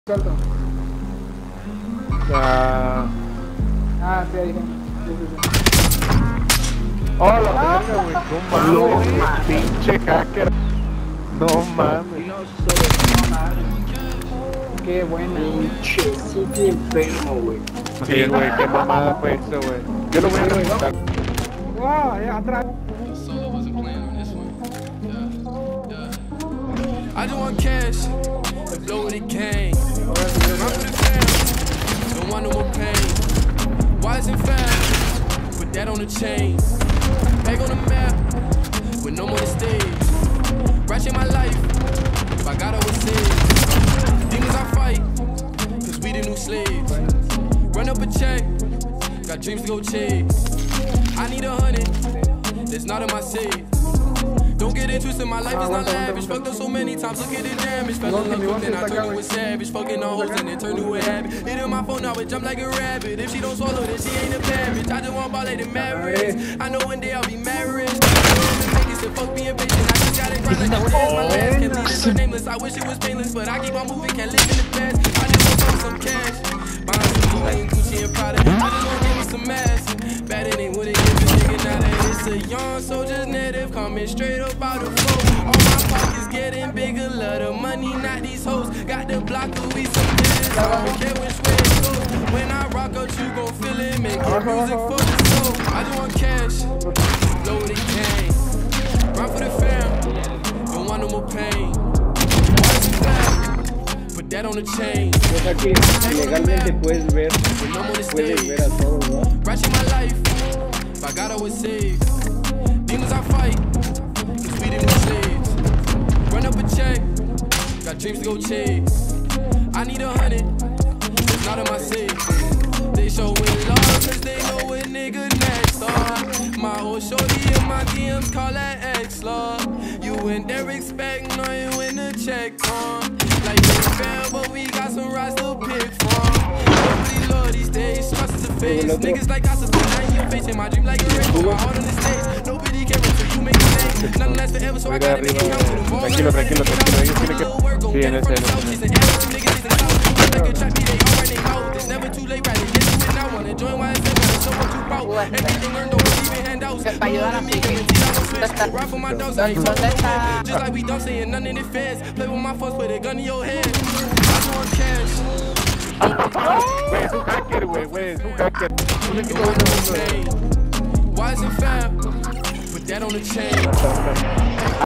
Salto. Ah, sí, ahí. Sí. Hola, verga, güey. No mames, pinche hacker. No mames. No mames. Qué buena. Pinche sitio enfermo, güey. Sí, güey, qué mamada fue eso, güey. Yo lo voy a reventar. Wow, atrás. I just want cash and blow what it came. Run for the fam, don't want no more pain. Wise and fast, put that on the chain. Egg on the map, with no more mistakes. Ratchet my life, if I got overseas. Demons I fight, cause we the new slaves. Run up a check, got dreams to go chase. I need 100, that's not in my safe. Don't get it twisted, my life is not lavish. Fucked up so many times, look at the damage. Fell in love with then I turned to a savage. Fucking on hoes and it turned to a habit. Hit in my phone now, it jump like a rabbit. If she don't swallow, then she ain't a bad bitch. I just want ball like the Mavericks. I know one day I'll be married. Niggas that fuck being patient. I just gotta grind like this is my last. Can't leave this nameless. I wish it was painless, but I keep on moving, can't live in the past. I just want fuck some cash. Buying some Louis and Gucci and Prada. I just want give me some ass. Bad it ain't what it is, but nigga now that it's a young soldier's native coming straight up out of flow. All my pockets getting bigger, love the money, not these hoes. Got the block of we some business, I don't care which way it goes. When I rock out, you gon' feel it, make your music for the soul. I just want cash, blow what it came. Run for the fam, don't want no more pain. Watch it flat, put that on the chain. O sea que legalmente puedes ver a todos, ¿no? Ratchet my life, if I got always saved. Demons I fight, cause we the new slaves. Run up a check, got dreams to go chase. I need 100, it's not in my safe. They show it love cause they know a nigga next. My old shorty in my DMs call that X-Love. You and Derek expect knowing when the check on. Like they fail, but we got some rides to pick from. Nobody love these days, trust is a face. Niggas like I support in your face, in my dream like a rainbow. My heart on the stage, nobody cares until you make a name. Nothing lasts forever, so I gotta make it count to the ball. Tranquilo. Ellos tienen que... Sí, en ese. It's never too late, right? Get to it now, wanna join why it's never show what you brought. Everything earned over, leaving handouts. Para ayudar a Ride for my dogs, I ain't talking. Just like we don't say nothing in the feds. Play with my folks, put a gun in your head. I just want cash. Güey, es un hacker, güey, es un hacker. No le quito Wise and fam, put that on the chain.